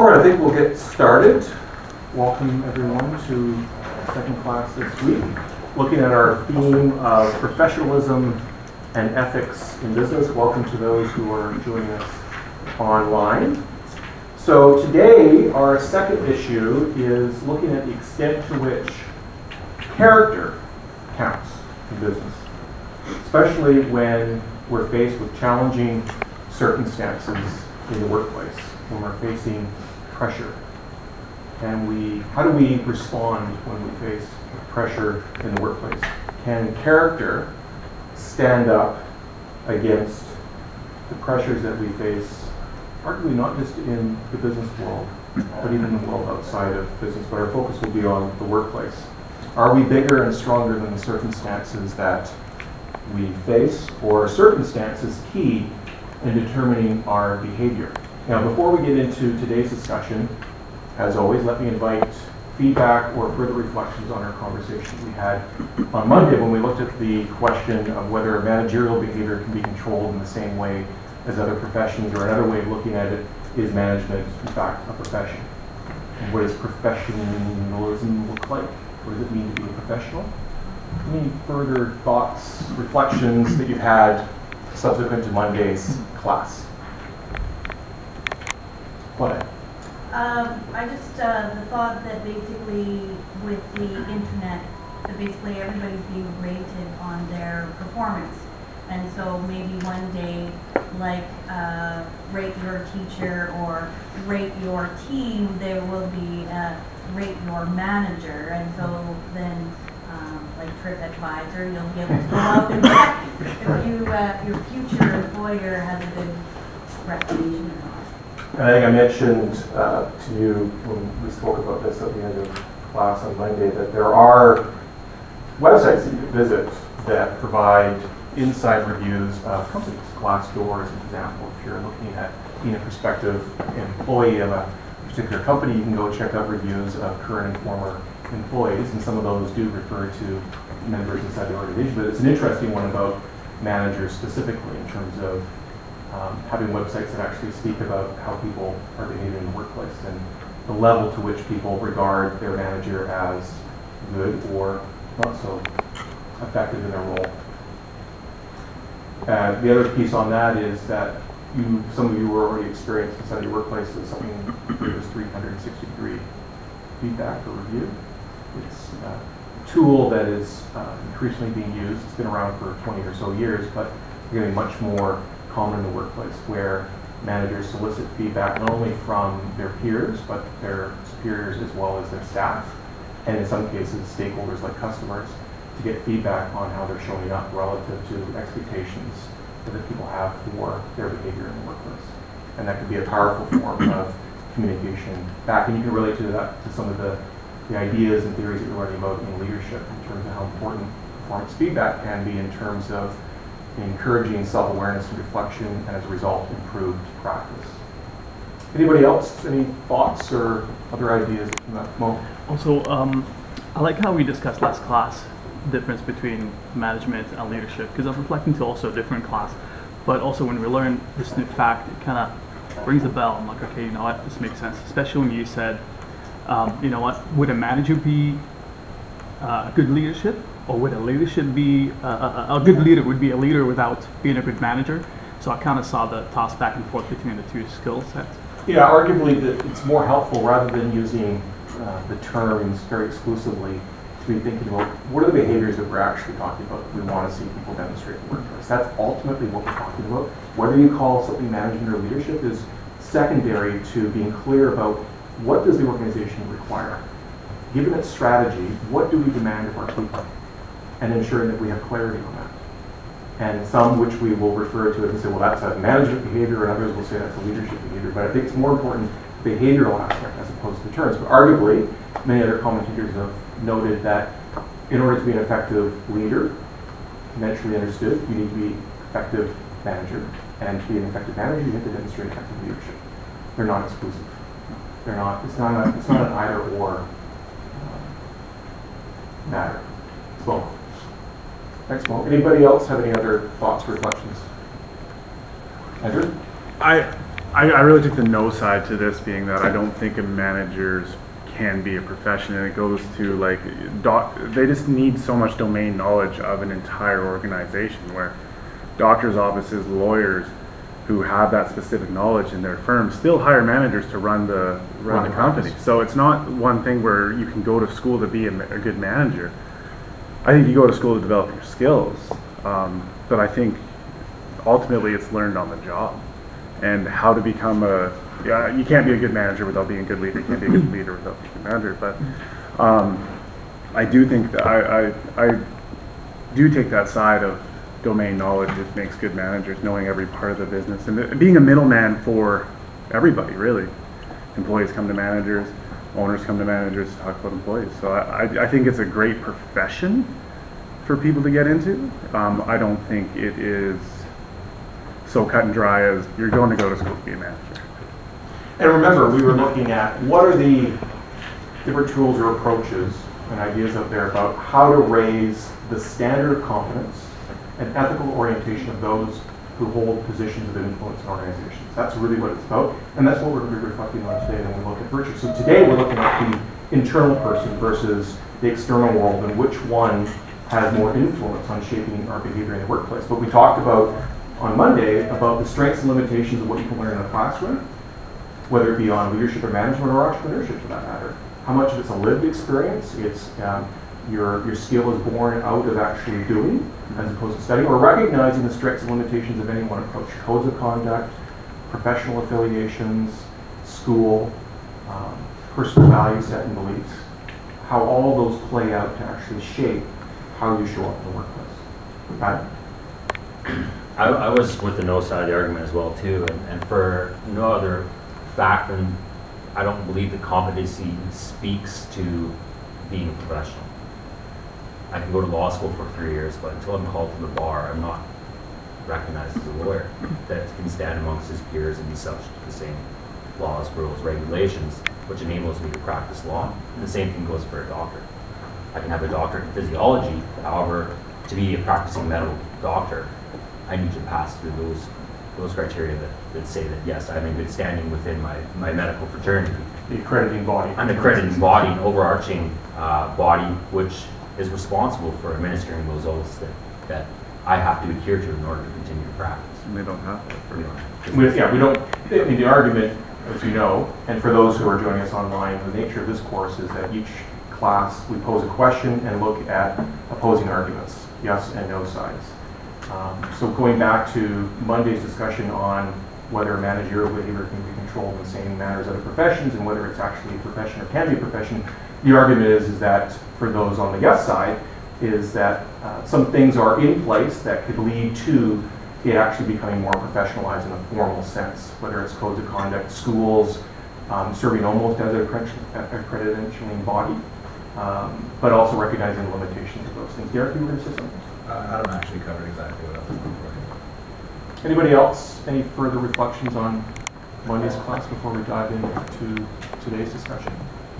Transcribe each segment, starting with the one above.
All right, I think we'll get started. Welcome everyone to second class this week, looking at our theme of professionalism and ethics in business. Welcome to those who are joining us online. So today, our second issue is looking at the extent to which character counts in business, especially when we're faced with challenging circumstances in the workplace, when we're facing pressure. And how do we respond when we face pressure in the workplace? Can character stand up against the pressures that we face, arguably not just in the business world, but even in the world outside of business, but our focus will be on the workplace. Are we bigger and stronger than the circumstances that we face, or are circumstances key in determining our behavior? Now, before we get into today's discussion, as always, let me invite feedback or further reflections on our conversation we had on Monday when we looked at the question of whether managerial behavior can be controlled in the same way as other professions, or another way of looking at it is management, in fact, a profession. And what does professionalism look like? What does it mean to be a professional? Any further thoughts, reflections that you've had subsequent to Monday's class? What? I just the thought that basically with the internet, that basically everybody's being rated on their performance. And so maybe one day, like rate your teacher or rate your team, there will be rate your manager. And so then, like TripAdvisor, you'll be able to go out and check if your future employer has a good reputation or not. I think I mentioned to you when we spoke about this at the end of class on Monday that there are websites that you can visit that provide inside reviews of companies. Glassdoor is an example. If you're looking at being a prospective employee of a particular company, you can go check out reviews of current and former employees, and some of those do refer to members inside the organization. But it's an interesting one about managers specifically in terms of having websites that actually speak about how people are behaving in the workplace and the level to which people regard their manager as good or not so effective in their role. The other piece on that is that some of you were already experienced inside your workplace with something that was 360-degree feedback or review. It's a tool that is increasingly being used. It's been around for 20 or so years, but getting much more common in the workplace, where managers solicit feedback not only from their peers, but their superiors as well as their staff, and in some cases stakeholders like customers, to get feedback on how they're showing up relative to expectations that people have for their behavior in the workplace. And that could be a powerful form of communication back, and you can relate to that to some of the ideas and theories that you're learning about in leadership in terms of how important performance feedback can be in terms of encouraging self-awareness and reflection, and as a result, improved practice. Anybody else? Any thoughts or other ideas from that moment? Also, I like how we discussed last class the difference between management and leadership, because I was reflecting to also a different class, but also when we learn this new fact, it kind of rings a bell. I'm like, okay, you know what, this makes sense, especially when you said, you know what, would a manager be good leadership? Or would a leadership be, a good leader would be a leader without being a good manager? So I kind of saw the toss back and forth between the two skill sets. Yeah, arguably that it's more helpful rather than using the terms very exclusively to be thinking about what are the behaviors that we're actually talking about that we want to see people demonstrate in the workplace. That's ultimately what we're talking about. Whether you call something management or leadership is secondary to being clear about what does the organization require. Given its strategy, what do we demand of our people? And ensuring that we have clarity on that. And some which we will refer to and say, well, that's a management behavior, and others will say that's a leadership behavior. But I think it's more important behavioral aspect as opposed to terms. But arguably, many other commentators have noted that in order to be an effective leader, conventionally understood, you need to be an effective manager. And to be an effective manager, you have to demonstrate effective leadership. They're not exclusive. They're not. It's not an either or matter. It's both. Thanks, Mo. Anybody else have any other thoughts or reflections? Andrew? I I really took the no side to this, being that I don't think a managers can be a profession, and it goes to like they just need so much domain knowledge of an entire organization, where doctors' offices, lawyers who have that specific knowledge in their firm still hire managers to run the company. So it's not one thing where you can go to school to be a good manager. I think you go to school to develop your skills, but I think ultimately it's learned on the job, and how to become you can't be a good manager without being a good leader. You can't be a good leader without being a good manager. But I do think that I do take that side of domain knowledge. It makes good managers, knowing every part of the business and being a middleman for everybody, really. Employees come to managers, owners come to managers to talk about employees. So I think it's a great profession for people to get into. I don't think it is so cut and dry as you're going to go to school to be a manager. And remember, we were looking at what are the different tools or approaches and ideas out there about how to raise the standard of competence and ethical orientation of those who hold positions of influence in organizations. That's really what it's about, and that's what we're going to be reflecting on today when we look at virtue. So today we're looking at the internal person versus the external world, and which one has more influence on shaping our behavior in the workplace. But we talked about on Monday about the strengths and limitations of what you can learn in a classroom, whether it be on leadership or management or entrepreneurship for that matter. How much of it's a lived experience, it's your skill is born out of actually doing as opposed to studying, or recognizing the strengths and limitations of any one approach. Codes of conduct, professional affiliations, school, personal value set and beliefs, how all those play out to actually shape how you show up in the workplace. Got it? I was with the no side of the argument as well too, and for no other fact than I don't believe that competency speaks to being a professional. I can go to law school for 3 years, but until I'm called to the bar, I'm not recognized as a lawyer that can stand amongst his peers and be subject to the same laws, rules, regulations, which enables me to practice law. And the same thing goes for a doctor. I can have a doctorate in physiology, however, to be a practicing medical doctor, I need to pass through those criteria that say that yes, I'm in good standing within my medical fraternity. The accrediting body. An accrediting body, an overarching body, which is responsible for administering those oaths that I have to adhere to in order to continue to practice. And they don't have that. We don't. I mean, the argument, as you know, and for those who are joining us online, the nature of this course is that each class we pose a question and look at opposing arguments, yes and no sides. So going back to Monday's discussion on whether managerial behavior can be controlled in the same manner as other professions and whether it's actually a profession or can be a profession, the argument is that for those on the yes side is that some things are in place that could lead to it actually becoming more professionalized in a formal sense, whether it's codes of conduct, schools, serving almost as an accrediting body, but also recognizing the limitations of those things. Derek, you were going to say something? Adam actually covered exactly what I was looking for. Anybody else? Any further reflections on Monday's class before we dive into today's discussion?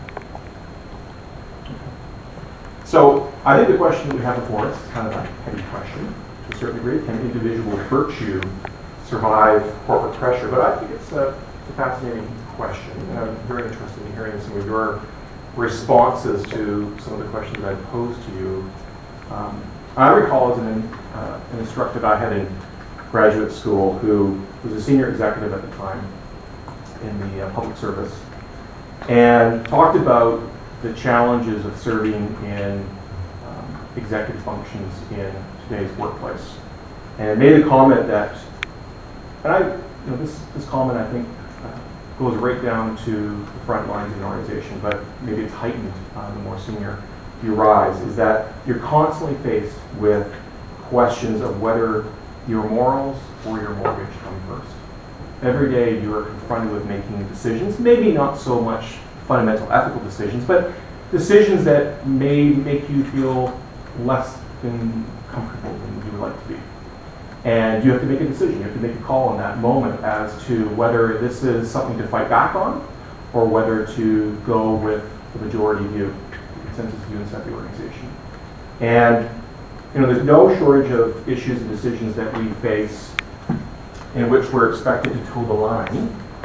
So I think the question that we have before us is kind of a heavy question to a certain degree. Can individual virtue survive corporate pressure? But I think it's a fascinating question, and I'm very interested in hearing some of your responses to some of the questions I posed to you. I recall as an instructor that I had in graduate school who was a senior executive at the time in the public service and talked about the challenges of serving in executive functions in today's workplace. And made a comment that, and this comment I think goes right down to the front lines of an organization, but maybe it's heightened the more senior you rise, is that you're constantly faced with questions of whether your morals or your mortgage come first. Every day you are confronted with making decisions, maybe not so much fundamental ethical decisions, but decisions that may make you feel less than comfortable than you would like to be. And you have to make a decision, you have to make a call in that moment as to whether this is something to fight back on or whether to go with the majority view, the consensus view inside the organization. And there's no shortage of issues and decisions that we face in which we're expected to toe the line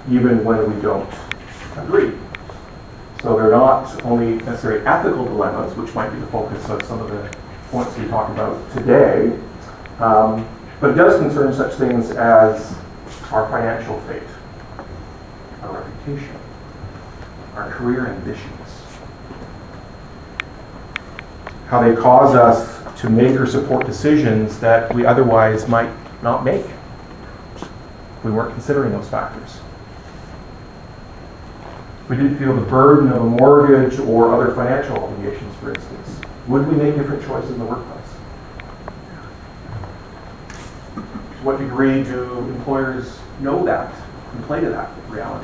even when we don't agree. So they're not only necessarily ethical dilemmas, which might be the focus of some of the points we talk about today, but it does concern such things as our financial fate, our reputation, our career ambitions, how they cause us to make or support decisions that we otherwise might not make. We weren't considering those factors. We didn't feel the burden of a mortgage or other financial obligations, for instance. Would we make different choices in the workplace? To what degree do employers know that and play to that reality?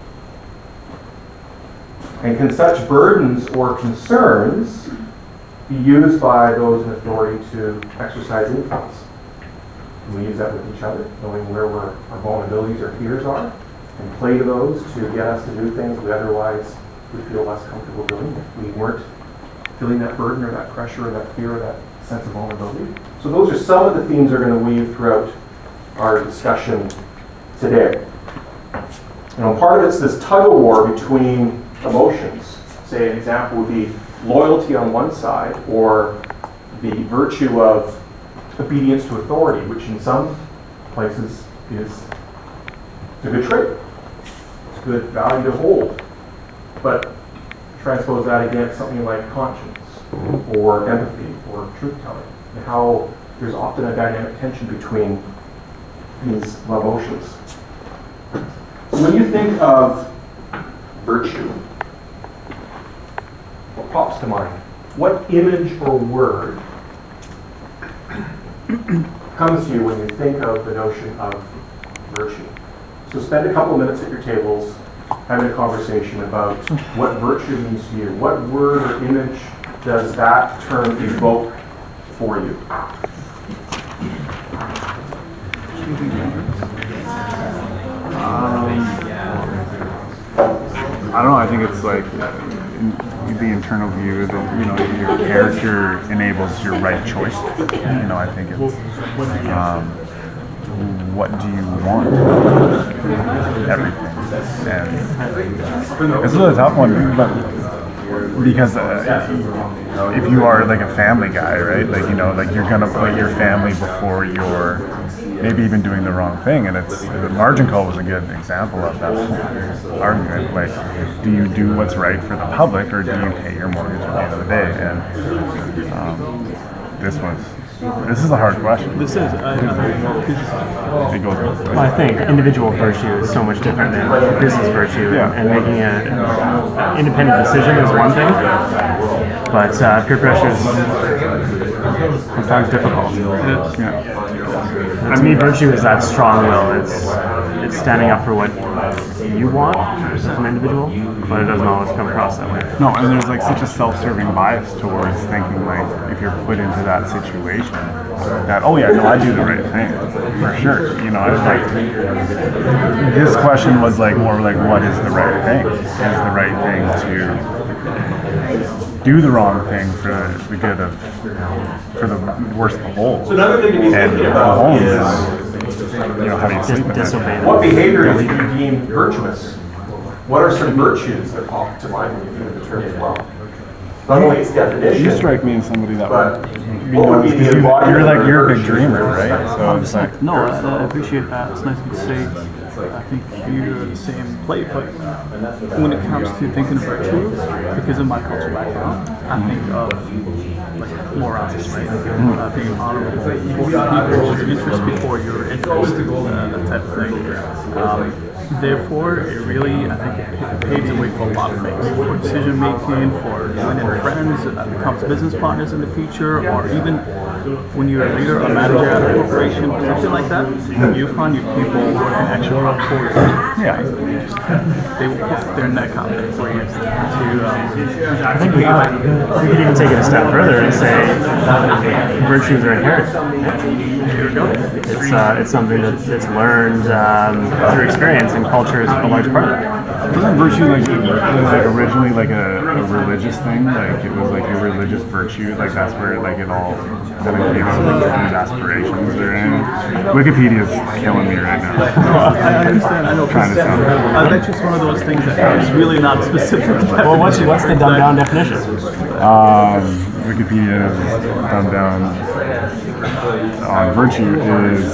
And can such burdens or concerns be used by those in authority to exercise influence? Can we use that with each other, knowing where our vulnerabilities or fears are, and play to those to get us to do things we otherwise would feel less comfortable doing if we weren't feeling that burden or that pressure or that fear or that sense of vulnerability? So those are some of the themes that are going to weave throughout our discussion today. Part of it's this tug of war between emotions. Say an example would be loyalty on one side, or the virtue of obedience to authority, which in some places is a good trait. It's a good value to hold. But transpose that against something like conscience, or empathy, or truth-telling, and how there's often a dynamic tension between these emotions. So when you think of virtue, what pops to mind? What image or word comes to you when you think of the notion of virtue? So spend a couple of minutes at your tables having a conversation about what virtue means to you. What word or image does that term evoke for you? I don't know, I think it's like the internal view that, your character enables your right choice. I think it's, what do you want? Everything. And it's a really tough one, but because if you are like a family guy, right? You're gonna put your family before your maybe even doing the wrong thing, and it's the margin call was a good example of that argument. Like, do you do what's right for the public, or do you pay your mortgage at the end of the day? And this is a hard question. This is, It goes both ways. Well, I think individual virtue is so much different than business virtue, and making an independent decision is one thing, but peer pressure is sometimes difficult. To me, virtue is that strong will. It's standing up for what you want as an individual, but it doesn't always come across that way. No, and there's like such a self-serving bias towards thinking like if you're put into that situation that, oh yeah, no, I do the right thing for sure. It's like this question was like more like, what is the right thing? Is the right thing to do the wrong thing for the good of, for the worst of the whole? So another thing to be thinking about is how do you sleep Disobey. what behavior do you deem virtuous? What are some virtues that pop to mind when you think of the term as well? Not only its definition, You strike me as somebody that but would what would be the embodiment? you're a big dreamer, right? So it's like, no, I appreciate that. It's nice to say. I think you're the same plate, but when it comes to thinking of virtue, because of my cultural background, I think of like morals, right? Being honorable, people's interest before your interest, that type of thing. Therefore, it really, I think it paves the way for a lot of things, for decision making, for winning friends, becomes business partners in the future, or even when you're a leader, a manager at a corporation, or something like that, you find your people working extra hard for you. yeah. They will put their neck out there for you I think we could even take it a step further and say virtues are inherent. It's something that's learned through experience, and culture is a large part of that. virtue like was like originally like a religious thing? Like it was like a religious virtue. Like that's where like it all kind of came out of these aspirations or anything. Wikipedia's killing me right now. I understand. I know. Trying to sound. I bet it's one of those things that is really not specific. Well, what's the dumbed down definition? Wikipedia dumbed down on virtue is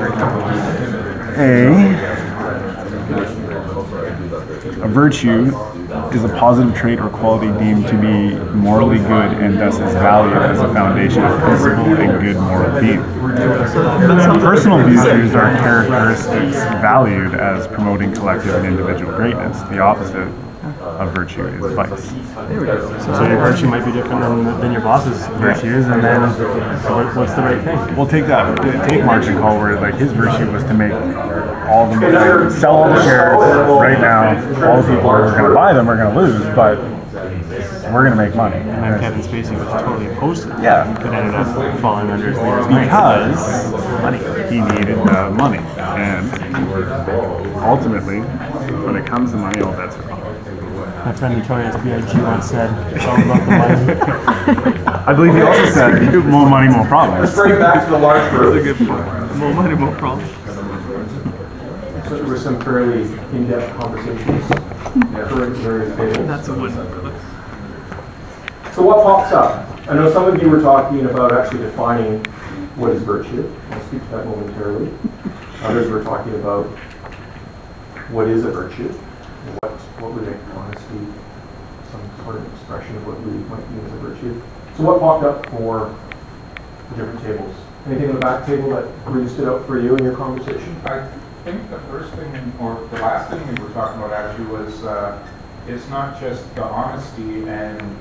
a virtue is a positive trait or quality deemed to be morally good and thus is valued as a foundation of principle and good moral being. Personal virtues are characteristics valued as promoting collective and individual greatness. The opposite of virtue is vice. So your virtue might be different than your boss's virtues, and then what's the right thing? Well, take Margin Call, where like his virtue was to make all the sell all the shares right now. All the people who are going to buy them are going to lose, but we're going to make money. And then Kevin Spacey was totally opposed to it. Yeah, But ended up falling under his leader's because he needed the money, and ultimately, when it comes to money, all bets are off. My friend Notorious B.I.G. once said, it's all about the money. I believe he also said, more money, more problems. Let's bring it back to the large group. That's a good point. More money, more problems. So there were some fairly in-depth conversations. Various tables. That's a win, brother. So what pops up? I know some of you were talking about actually defining what is virtue. I'll speak to that momentarily. Others were talking about what is a virtue. What would make honesty some sort of expression of what we might mean as a virtue. So what popped up for the different tables? Anything on the back table that really stood out for you in your conversation? I think the first thing, or the last thing we were talking about actually was, it's not just the honesty and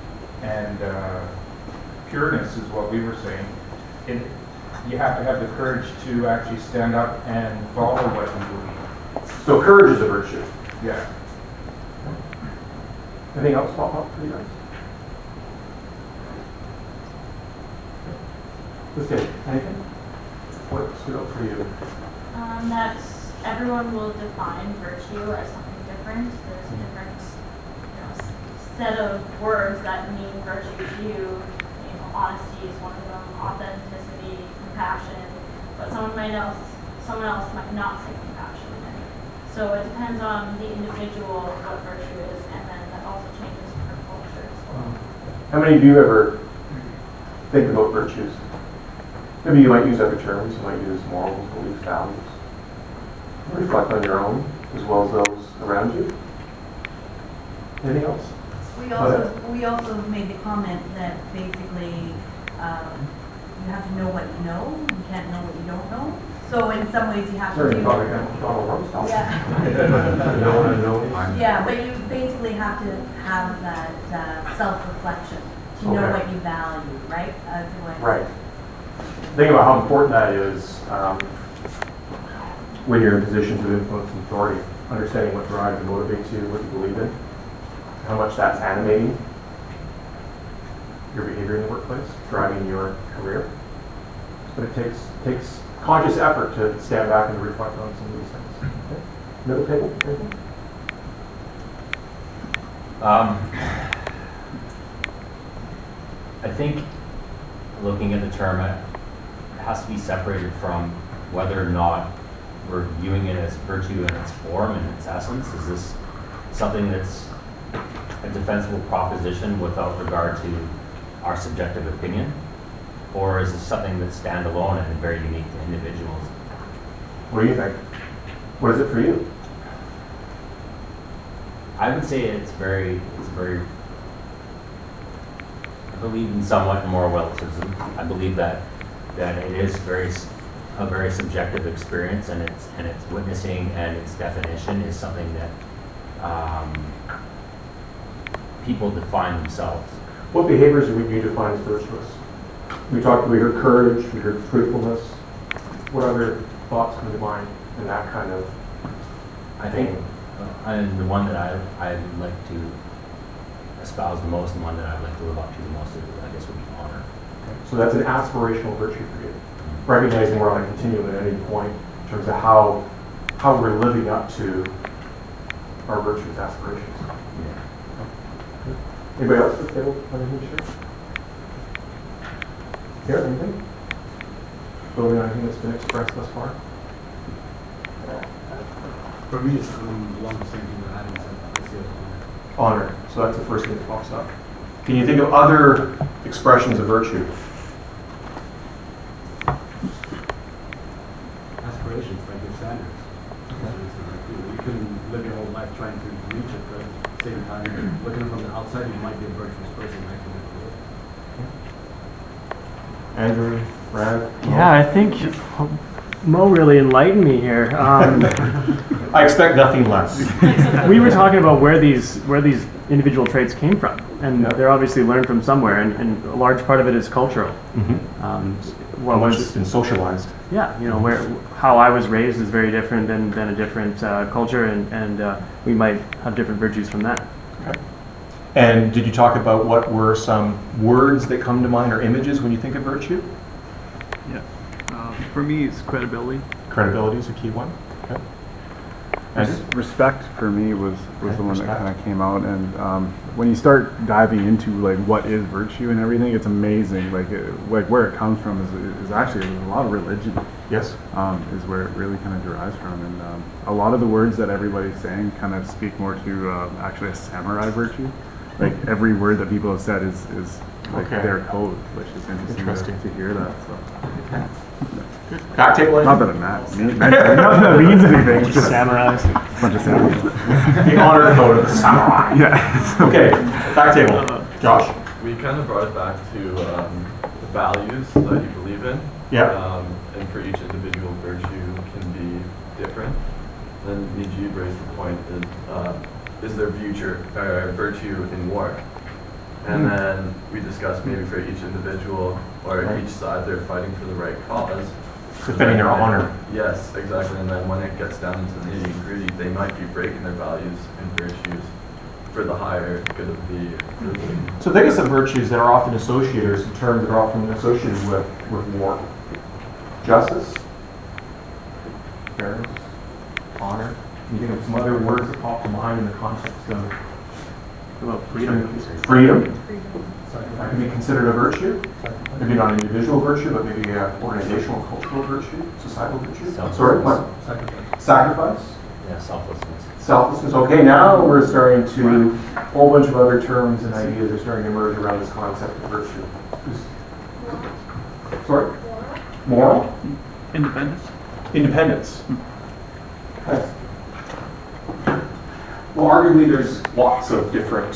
pureness is what we were saying. You have to have the courage to actually stand up and follow what you believe. So courage is a virtue. Yeah. Anything else pop up for you guys? Let's see. Anything? What stood out for you? That's everyone will define virtue as something different. There's a different set of words that mean virtue to you. Honesty is one of them, authenticity, compassion. But someone else might not say compassion. So it depends on the individual what virtue is, and then that also changes per culture as well. How many of you ever think about virtues? Maybe you might use other terms. You might use morals, beliefs, values. Reflect on your own as well as those around you. Anything else? We also made the comment that basically you have to know what you know. You can't know what you don't know. So in some ways you have to do. Yeah, but you basically have to have that self-reflection to know what you value, right? Right. Think about how important that is when you're in positions of influence and authority. Understanding what drives and motivates you, what you believe in, how much that's animating your behavior in the workplace, driving your career. But it takes conscious effort to stand back and reflect on some of these things. Okay. Middle table, anything? I think looking at the term, it has to be separated from whether or not we're viewing it as virtue in its form and its essence. Is this something that's a defensible proposition without regard to our subjective opinion? Or is this something that's standalone and very unique to individuals? What do you think? What is it for you? I would say it's very, I believe in somewhat moral relativism. I believe that it is a very subjective experience, and its witnessing and its definition is something that people define themselves. What behaviors would you define as virtuous? We heard courage, we heard truthfulness. What other thoughts come to mind in that kind of I think, and the one that I like to espouse the most, and one that I like to live up to the most, I guess, would be honor. Okay. So that's an aspirational virtue for you. Recognizing we're on a continuum at any point in terms of how we're living up to our virtuous aspirations. Anybody else at the table want anything to share? Here, anything? Building on anything that's been expressed thus far? For me, it's along the same thing that Adam said. I see it as honor. Honor. So that's the first thing that pops up. Can you think of other expressions of virtue? Aspirations, like your standards. You can live your whole life trying to reach it, but at the same time, looking from the outside, you might be a virtuous person. Andrew, Brad? Yeah, I think Mo really enlightened me here. I expect nothing less. We were talking about where these individual traits came from, and they're obviously learned from somewhere, and a large part of it is cultural. Well, once it's been socialized. Yeah, you know, how I was raised is very different than a different culture, and we might have different virtues from that. Okay. And did you talk about what were some words that come to mind or images when you think of virtue? Yeah. For me, it's credibility. Credibility is a key one. Okay. And Respect for me was Okay, the one that respect. kind of came out, and when you start diving into like what is virtue and everything, it's amazing. Like where it comes from is actually a lot of religion. yes. Is where it really kind of derives from, and a lot of the words that everybody's saying kind of speak more to actually a samurai virtue. Like every word that people have said is like Okay. their code, which is interesting, to hear that. So. Back table. Not that it matters. Not that it means anything. It's just Samurais. a bunch of samurais. The honor code of the samurai. Yeah. Okay, back table. Josh? We kind of brought it back to the values that you believe in. Yeah. And for each individual, virtue can be different. Then Najib raised the point is there virtue in war? And then we discussed maybe for each individual or Right. each side they're fighting for the right cause. Defending their honor. Yes, exactly. And then when it gets down into the nitty and gritty, they might be breaking their values and virtues for the higher good of the group. So think of some virtues that are often associated, or some terms that are often associated with war. Justice, fairness, honor. Can you think of some other words that pop to mind in the context of freedom? Freedom. That can be considered a virtue. Maybe not an individual virtue, but maybe an organizational, cultural virtue, societal virtue. Sorry, what? Sacrifice. Yeah, selflessness. Selflessness. Okay, now we're starting to, a whole bunch of other terms and ideas are starting to emerge around this concept of virtue. Sorry? Moral? Independence. Independence. Okay. Well, arguably there's lots of different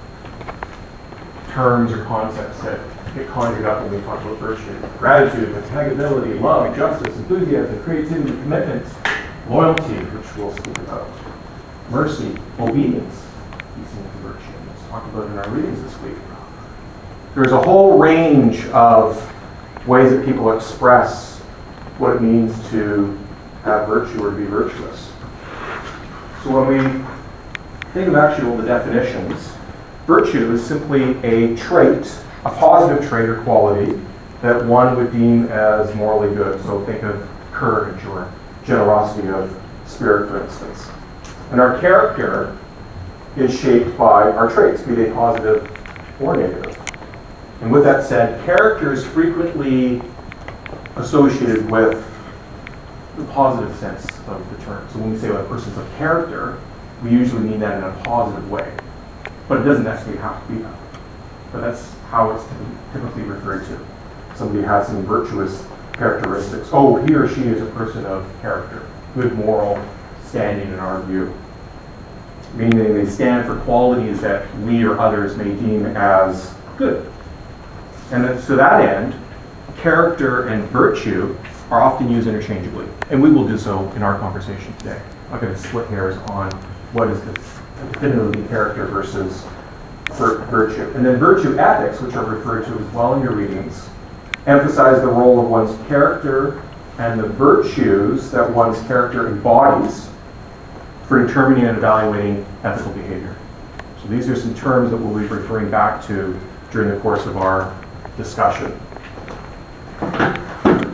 terms or concepts that get conjured up when we talk about virtue. Gratitude, impeccability, love, justice, enthusiasm, creativity, commitment, loyalty, which we'll speak about, mercy, obedience, these things are virtue. Let's talk about it in our readings this week. There's a whole range of ways that people express what it means to have virtue or to be virtuous. So when we think of actually the definitions, virtue is simply a trait, a positive trait or quality that one would deem as morally good. So think of courage or generosity of spirit, for instance. And our character is shaped by our traits, be they positive or negative. And with that said, character is frequently associated with the positive sense of the term. So when we say a person's a character, we usually mean that in a positive way. But it doesn't necessarily have to be that. But that's how it's typically referred to. Somebody has some virtuous characteristics. Oh, he or she is a person of character, good moral standing in our view. Meaning they stand for qualities that we or others may deem as good. And then, to that end, character and virtue are often used interchangeably. And we will do so in our conversation today. I'm not going to split hairs on what is definitively character versus virtue. And then virtue ethics, which are referred to as well in your readings, emphasize the role of one's character and the virtues that one's character embodies for determining and evaluating ethical behavior. So these are some terms that we'll be referring back to during the course of our discussion.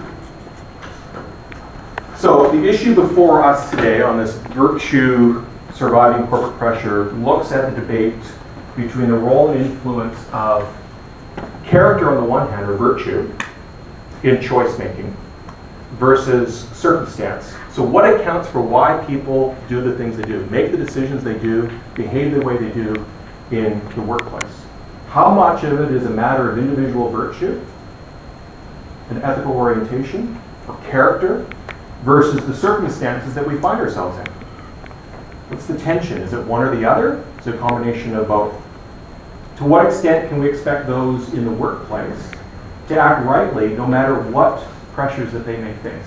So the issue before us today on this virtue Surviving Corporate Pressure looks at the debate between the role and influence of character on the one hand, or virtue, in choice making, versus circumstance. So what accounts for why people do the things they do, make the decisions they do, behave the way they do in the workplace? How much of it is a matter of individual virtue, an ethical orientation, or character, versus the circumstances that we find ourselves in? What's the tension? Is it one or the other? Is it a combination of both? To what extent can we expect those in the workplace to act rightly no matter what pressures that they may face?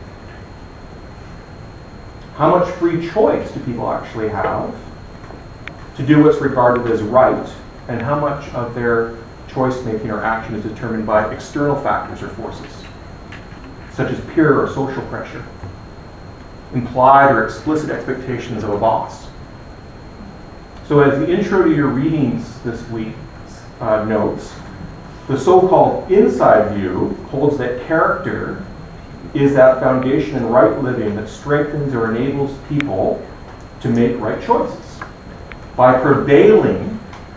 How much free choice do people actually have to do what's regarded as right, and how much of their choice making or action is determined by external factors or forces, such as peer or social pressure, implied or explicit expectations of a boss? So as the intro to your readings this week notes, the so-called inside view holds that character is that foundation in right living that strengthens or enables people to make right choices by prevailing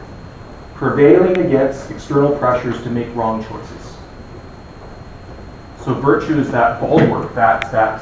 against external pressures to make wrong choices. So virtue is that bulwark, that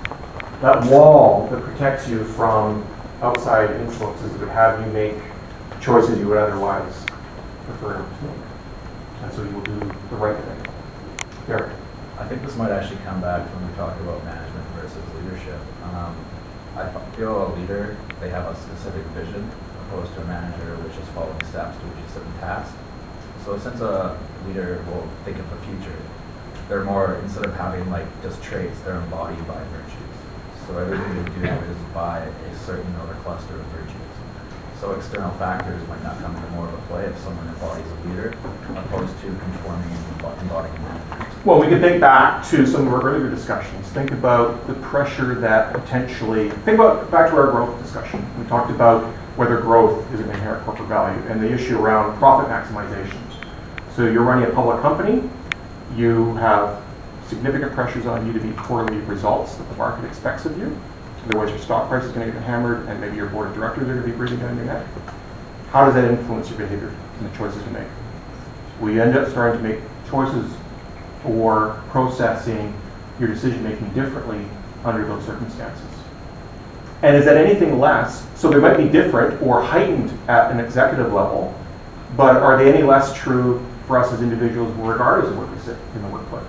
wall that protects you from outside influences that would have you make choices you would otherwise prefer not to make. And so you will do the right thing. Derek? I think this might actually come back when we talk about management versus leadership. I feel a leader, they have a specific vision, opposed to a manager which is following steps to achieve certain tasks. So since a leader will think of the future, they're more, instead of having like just traits, they're embodied by virtues. So everything they do is by a certain or cluster of virtues. So external factors might not come into more of a play if someone embodies a leader, opposed to conforming and embodying a manager. Well, we can think back to some of our earlier discussions. Think about the pressure that potentially, back to our growth discussion. We talked about whether growth is an inherent corporate value and the issue around profit maximization. So you're running a public company, you have significant pressures on you to meet quarterly results that the market expects of you. Otherwise your stock price is going to get hammered and maybe your board of directors are going to be breathing down your neck. How does that influence your behavior and the choices you make? Well, you end up starting to make choices or processing your decision making differently under those circumstances. And is that anything less? So they might be different or heightened at an executive level, but are they any less true for us as individuals regardless of where we sit in the workplace?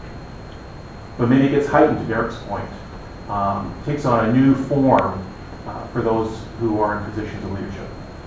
But maybe it gets heightened, to Derek's point. Takes on a new form for those who are in positions of leadership.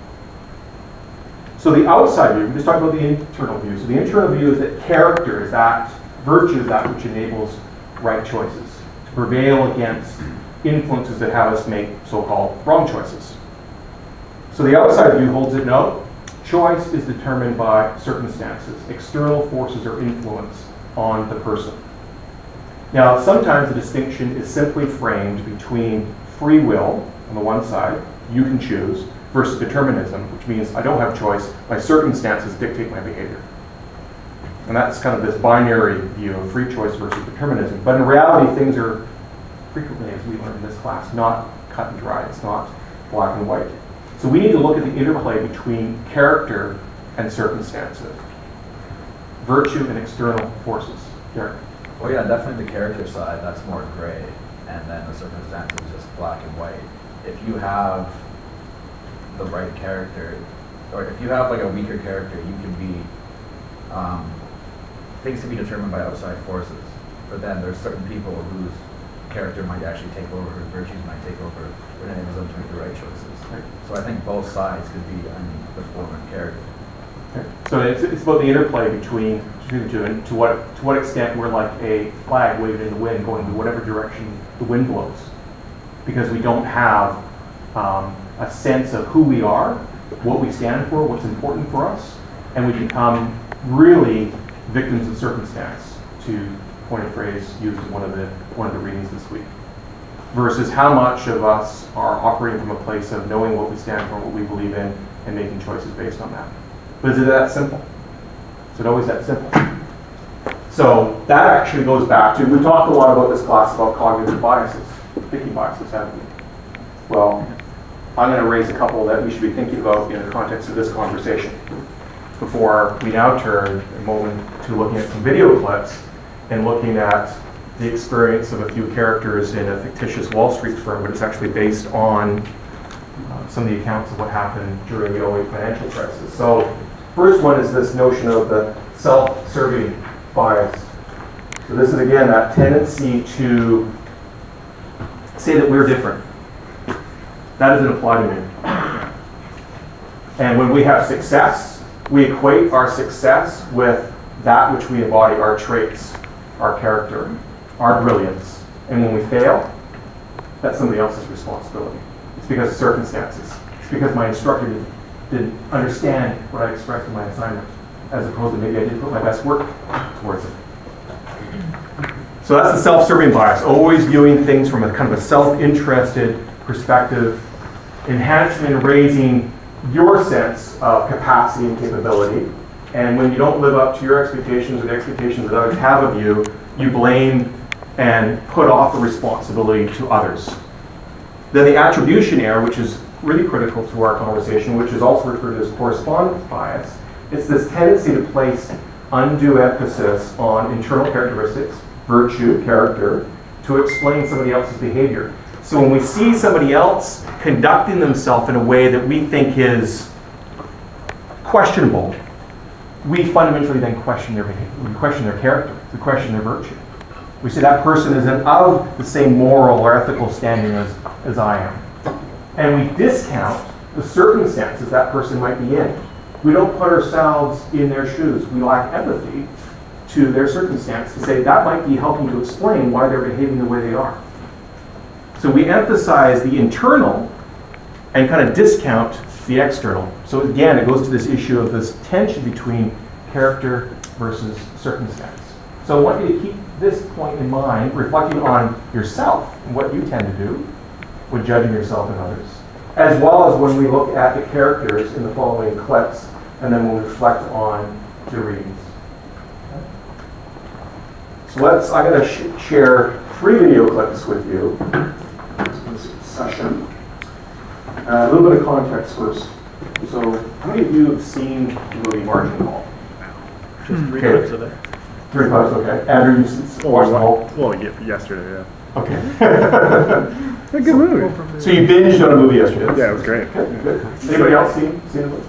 So the outside view, we just talked about the internal view. So the internal view is that character is that, virtue is that which enables right choices, to prevail against influences that have us make so-called wrong choices. So the outside view holds it, no, choice is determined by circumstances, external forces or influence on the person. Now, sometimes the distinction is simply framed between free will on the one side, you can choose, versus determinism, which means I don't have choice, my circumstances dictate my behavior. And that's kind of this binary view of free choice versus determinism. But in reality, things are frequently, as we learned in this class, not cut and dry. It's not black and white. So we need to look at the interplay between character and circumstances, virtue and external forces. Derek? Well, yeah, definitely the character side, that's more gray, and then the circumstances is just black and white. If you have the right character, or if you have like a weaker character, you can be, things can be determined by outside forces, but then there's certain people whose character might actually take over, whose virtues might take over, when it enables them to make the right choices. Right. So I think both sides could be the form of character. Okay. So it's about the interplay between the two, and to what extent we're like a flag waving in the wind, going to whatever direction the wind blows, because we don't have a sense of who we are, what we stand for, what's important for us, and we become really victims of circumstance, to coin a phrase used in one of the readings this week. Versus how much of us are operating from a place of knowing what we stand for, what we believe in, and making choices based on that. But is it that simple? Is it always that simple? So that actually goes back to, we talked a lot about this class about cognitive biases, thinking biases, haven't we? Well, I'm going to raise a couple that we should be thinking about in the context of this conversation before we now turn a moment to looking at some video clips and looking at the experience of a few characters in a fictitious Wall Street firm, but it's actually based on some of the accounts of what happened during the 08 financial crisis. So first one is this notion of the self-serving bias. So this is, again, that tendency to say that we're different. That doesn't apply to me. And when we have success, we equate our success with that which we embody, our traits, our character, our brilliance. And when we fail, that's somebody else's responsibility. It's because of circumstances. It's because my instructor didn't understand what I expressed in my assignment, as opposed to maybe I didn't put my best work towards it. So that's the self-serving bias, always viewing things from a kind of a self-interested perspective, enhancing and raising your sense of capacity and capability. And when you don't live up to your expectations or the expectations that others have of you, you blame and put off the responsibility to others. Then the attribution error, which is really critical to our conversation, which is also referred to as correspondence bias. It's this tendency to place undue emphasis on internal characteristics, virtue, character, to explain somebody else's behavior. So when we see somebody else conducting themselves in a way that we think is questionable, we fundamentally then question their behavior, we question their character, we question their virtue. We say that person isn't of the same moral or ethical standing as I am. And we discount the circumstances that person might be in. We don't put ourselves in their shoes. We lack empathy to their circumstance to say that might be helping to explain why they're behaving the way they are. So we emphasize the internal and kind of discount the external. So again, it goes to this issue of this tension between character versus circumstance. So I want you to keep this point in mind, reflecting on yourself and what you tend to do when judging yourself and others, as well as when we look at the characters in the following clips, and then we'll reflect on the readings. So I'm going to share 3 video clips with you in this session. A little bit of context first. So how many of you have seen the movie Margin Call? Just 3 clips of it. 3 clips, okay. Andrew, you've watched the whole? Well, yesterday, yeah. Okay. A good movie. So you binged on a movie yesterday? Yeah, it was great. Okay, good. Anybody else seen the movie?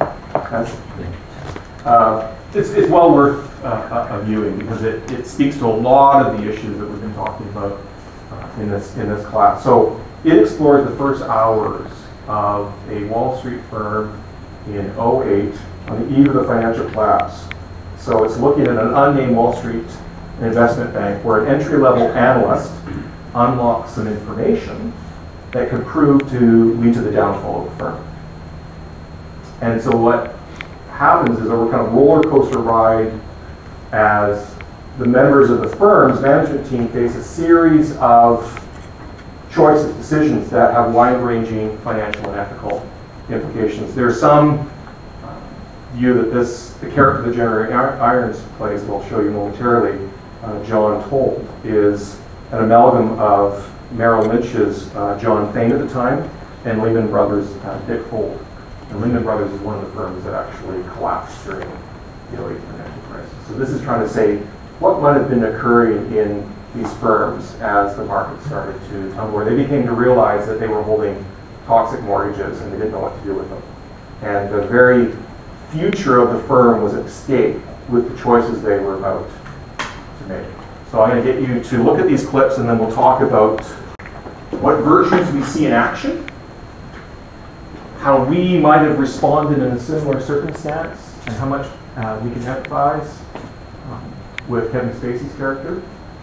Okay. It's well worth a viewing because it speaks to a lot of the issues that we've been talking about in this class. So it explores the first hours of a Wall Street firm in 08 on the eve of the financial collapse. So it's looking at an unnamed Wall Street investment bank where an entry-level analyst unlocks some information that could prove to lead to the downfall of the firm. And so what happens is a kind of roller coaster ride as the members of the firm's management team face a series of choices, decisions that have wide-ranging financial and ethical implications. There's some view that the character that Jeremy Irons plays, and I'll show you momentarily, John Told, is an amalgam of Merrill Lynch's John Thain at the time and Lehman Brothers' Dick Fuld. And Lehman Brothers is one of the firms that actually collapsed during the 08 financial crisis. So this is trying to say what might have been occurring in these firms as the market started to tumble, where they became to realize that they were holding toxic mortgages and they didn't know what to do with them. And the very future of the firm was at stake with the choices they were about to make. So I'm going to get you to look at these clips and then we'll talk about what virtues we see in action, how we might have responded in a similar circumstance, and how much we can empathize with Kevin Spacey's character,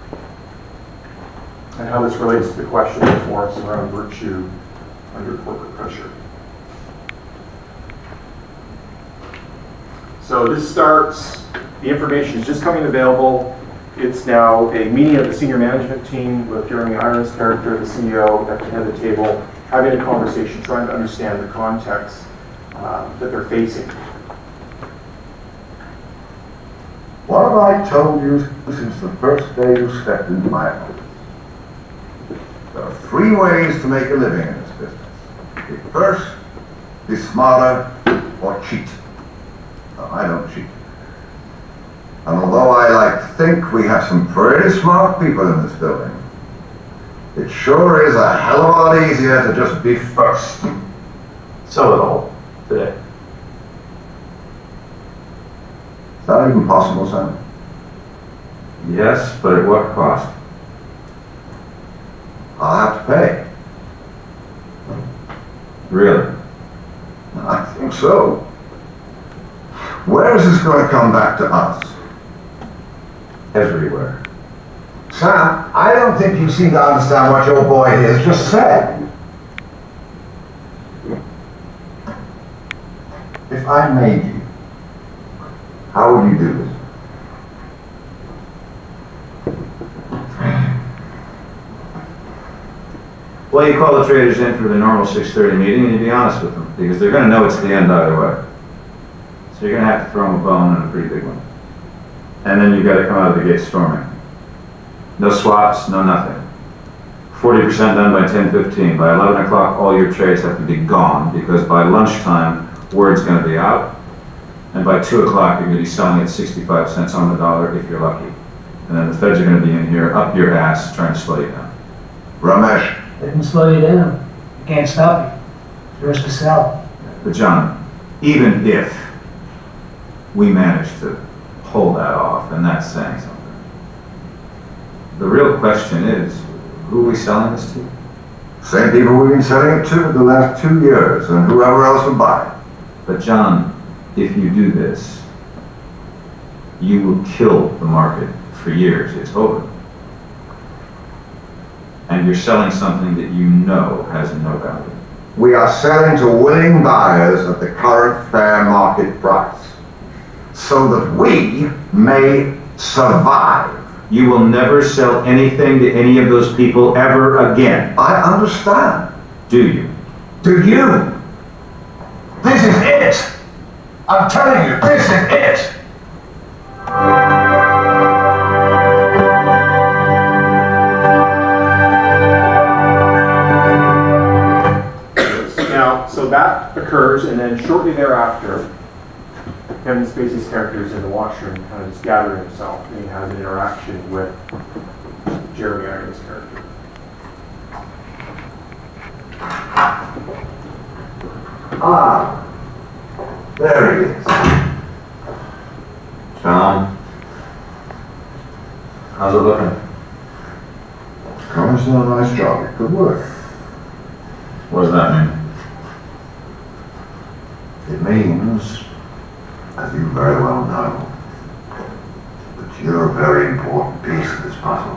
and how this relates to the question before us around virtue under corporate pressure. So this starts, the information is just coming available. It's now a meeting of the senior management team with Jeremy Irons' character, the CEO, at the head of the table, having a conversation, trying to understand the context that they're facing. What have I told you since the first day you stepped into my office? There are 3 ways to make a living in this business. First, be smarter or cheat. No, I don't cheat. And although I like to think we have some pretty smart people in this building, it sure is a hell of a lot easier to just be first. So it all today. Is that even possible, Sam? Yes, but at what cost? I'll have to pay. Really? I think so. Where is this going to come back to us? Everywhere. Sam, I don't think you seem to understand what your boy here has just said. If I made you, how would you do this? Well, you call the traders in for the normal 6:30 meeting and you be honest with them, because they're going to know it's the end either way. So you're going to have to throw them a bone, and a pretty big one. And then you've got to come out of the gate storming. No swaps, no nothing. 40% done by 10:15. By 11 o'clock, all your trades have to be gone, because by lunchtime, word's going to be out. And by 2 o'clock, you're going to be selling at 65 cents on the dollar if you're lucky. And then the feds are going to be in here, up your ass, trying to slow you down. Ramesh. They can slow you down. You can't stop you. It's yours to sell. But John, even if we manage to pull that off, and that's saying something, the real question is, who are we selling this to? Same people we've been selling it to for the last 2 years, and whoever else will buy it. But John, if you do this, you will kill the market for years. It's over. And you're selling something that you know has no value. We are selling to willing buyers at the current fair market price, so that we may survive. You will never sell anything to any of those people ever again. I understand. Do you? Do you? This is it! I'm telling you, this is it! Now, so that occurs, and then shortly thereafter, Kevin Spacey's character is in the washroom, kind of just gathering himself, and he has an interaction with Jeremy Irons' character. Ah, there he is. John, how's it looking? Colin's done a nice job. Good work. What does that mean? It means, as you very well know, that you're a very important piece of this puzzle.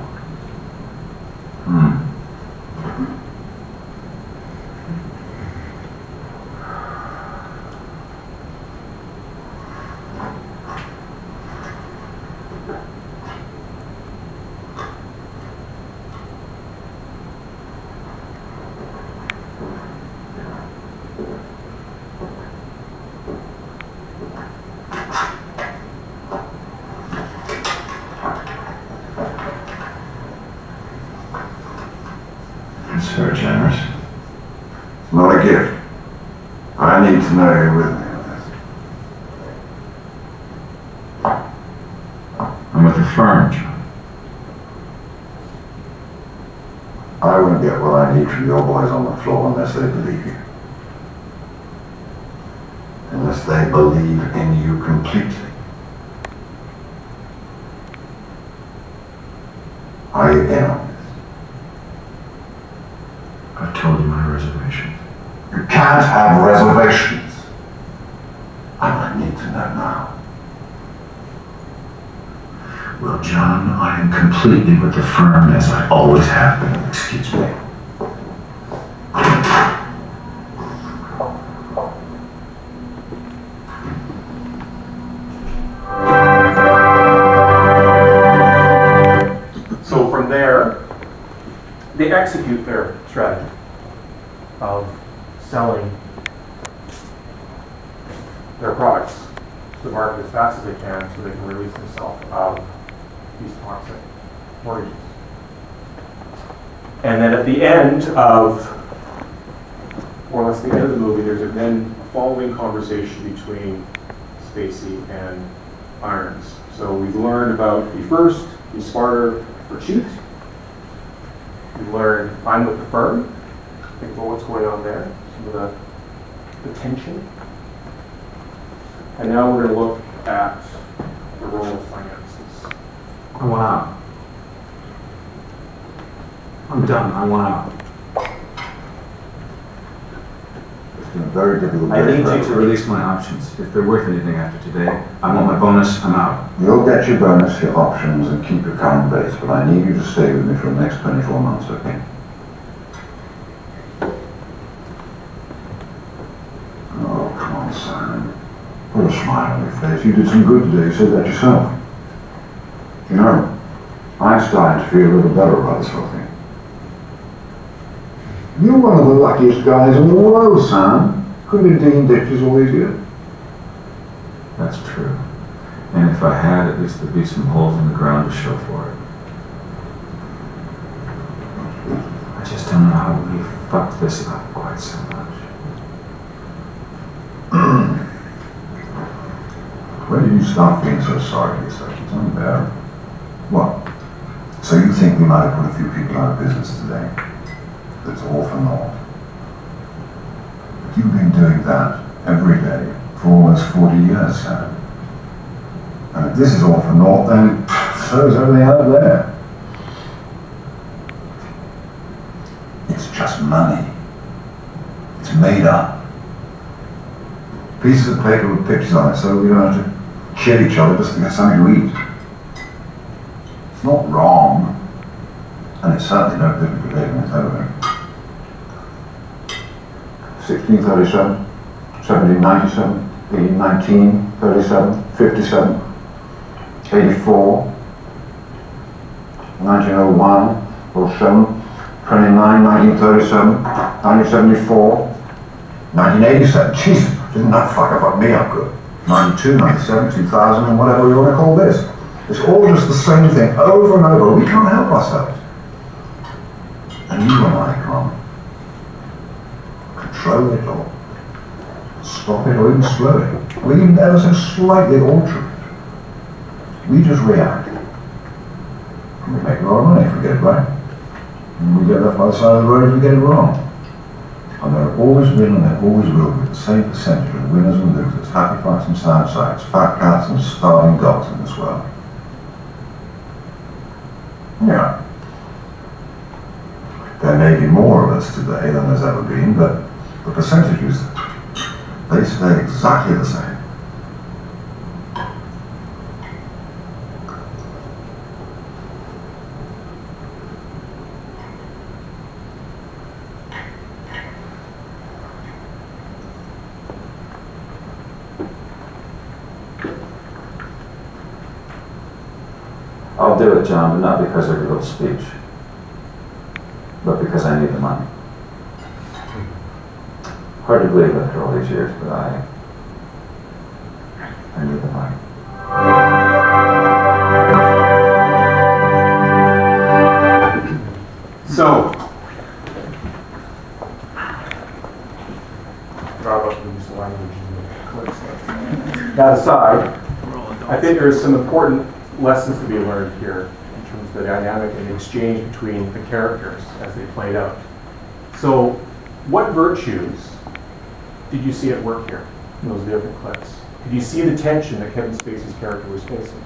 It's very generous. It's not a gift. I need to know you're with me on this. I'm with the firm, John. I won't get what I need from your boys on the floor unless they believe you. Unless they believe in you completely. Are you in on this? I've told you my reservations. You can't have reservations. I need to know now. Well, John, I am completely with the firm, as I always have been. Excuse me. So from there, they execute their strategy of selling their products to the market as fast as they can so they can release themselves out of these toxic mortgages. And then at the end of more or less the end of the movie, there's then a following conversation between Spacey and Irons. So we've learned about be first, be smarter, or cheat. We've learned I'm with the firm. Think about what's going on there, some of the tension. And now we're going to look at the role of finances. I want out. I'm done. I want out. It's been a very difficult day. I need for you to release my options. If they're worth anything after today, I want my bonus. I'm out. You'll get your bonus, your options, and keep your current base, but I need you to stay with me for the next 24 months, okay? Oh, come on, Simon. Put a smile on your face. You did some good today. You said that yourself. You know, I'm starting to feel a little better about this whole thing. You're one of the luckiest guys in the world, Sam. Could have been digging ditches all these years. That's true. And if I had, at least there'd be some holes in the ground to show for it. I just don't know how we fucked this up quite so much. When did you start feeling so sorry for yourself? It's unbearable. What? So you think we might have put a few people out of business today? That's all for naught. But you've been doing that every day for almost 40 years, Sam. And if this is all for naught, then so is everything out there. It's just money. It's made up. Pieces of paper with pictures on it so we don't have to kill each other just to get something to eat. It's not wrong. And it's certainly no different today than it's ever been. 1637, 1797, 1819, 37, 57, 84, 1901, or 7, 29, 1937, 1974, 1987. Jesus, didn't that fucker fuck me up good? 92, 97, 2000, and whatever we want to call this. It's all just the same thing over and over. We can't help ourselves. And you and I can't control it or stop it or even slow it. We even ever so slightly alter it. We just react. And we make a lot of money if we get it right. And we get left by the side of the road if we get it wrong. And there have always been and there always will be the same percentage of winners and losers, happy fucks and sad sacks, fat cats and starving dogs in this world. Yeah. There may be more of us today than there's ever been, but the percentages, they stay exactly the same. I'll do it, John, but not because of your little speech, but because I need the money. Hard to believe after all these years, but I need the money. So, that aside, I think there's some important lessons to be learned here in terms of the dynamic and the exchange between the characters as they played out. So, what virtues did you see at work here in those different clips? Did you see the tension that Kevin Spacey's character was facing?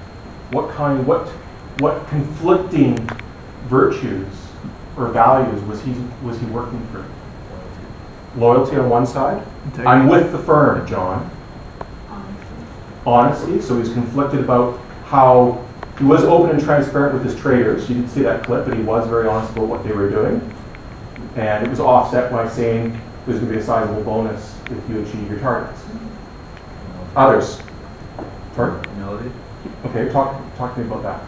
What conflicting virtues or values was he working through? Loyalty on one side. I'm with the firm, John. Honesty. So he's conflicted about how he was open and transparent with his traders. You didn't see that clip, but he was very honest about what they were doing. And it was offset by saying there's going to be a sizable bonus if you achieve your targets. Others? Sorry? Humility. Okay, talk to me about that.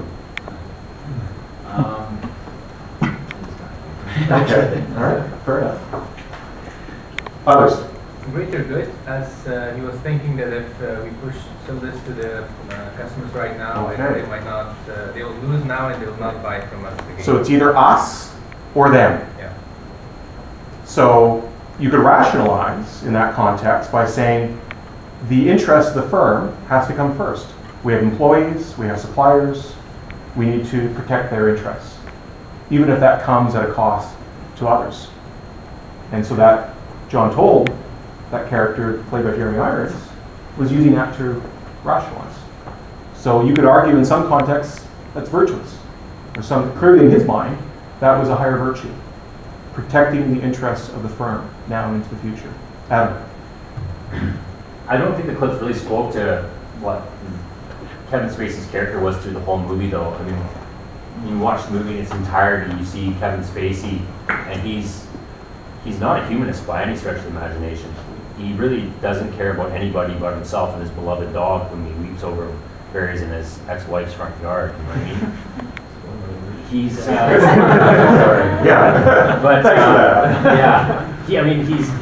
Okay, all right, fair enough. Others? Greater good, as he was thinking that if we push some of this to the customers right now, Okay. they might not, they will lose now and they will not buy from us again. So it's either us or them. Yeah. So you could rationalize in that context by saying the interest of the firm has to come first. We have employees, we have suppliers, we need to protect their interests, even if that comes at a cost to others. And so that John Toll, that character played by Jeremy Irons, was using that to rationalize. So you could argue in some contexts that's virtuous, or clearly in his mind, that was a higher virtue, protecting the interests of the firm now and into the future. Adam. I don't think the clips really spoke to what Kevin Spacey's character was through the whole movie, though. I mean, you watch the movie in its entirety, you see Kevin Spacey, and he's not a humanist by any stretch of the imagination. He really doesn't care about anybody but himself and his beloved dog, whom he weeps over, buries in his ex-wife's front yard. You know what I mean? He's sorry. Yeah, but thanks for that. Yeah, I mean,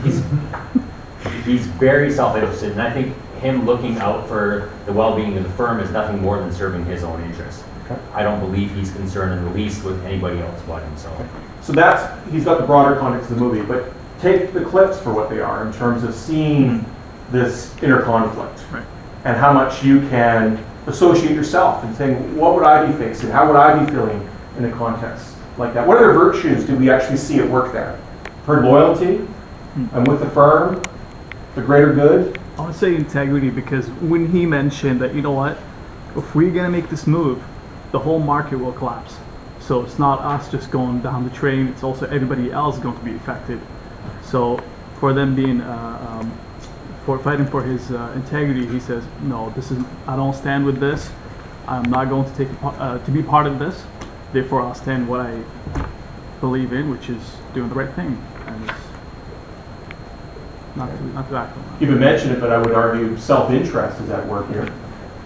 he's very self-interested, and I think him looking out for the well-being of the firm is nothing more than serving his own interests. Okay. I don't believe he's concerned in the least with anybody else but himself. So he's got the broader context of the movie, but take the clips for what they are in terms of seeing this inner conflict, right, and how much you can associate yourself and saying, what would I be facing? How would I be feeling in a context like that? What other virtues do we actually see at work there? Heard loyalty, and with the firm, the greater good. I want to say integrity, because when he mentioned that, you know what, if we're going to make this move, the whole market will collapse. So it's not us just going down the train, it's also everybody else going to be affected. So for them being, for fighting for his integrity, he says, no, I don't stand with this. I'm not going to to be part of this. Therefore, I'll stand what I believe in, which is doing the right thing. And it's not to act on that. You even mentioned it, but I would argue self-interest is at work here.